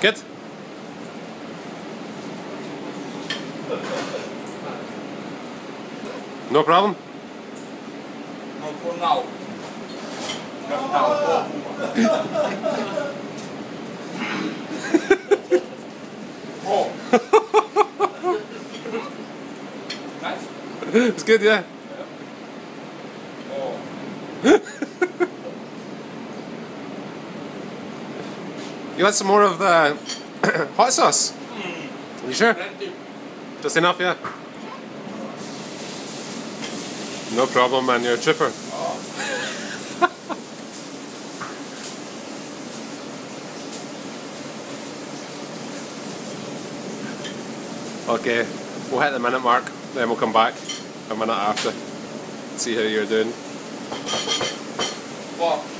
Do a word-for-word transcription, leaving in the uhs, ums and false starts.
Good? No problem? No, for now. Not now. Oh. Nice? It's good, yeah. Oh. You want some more of the hot sauce? Mm. You sure? Plenty. Just enough, yeah? No problem, man. You're a trooper. Oh. Okay, we'll hit the minute mark, then we'll come back a minute after. See how you're doing. Wow.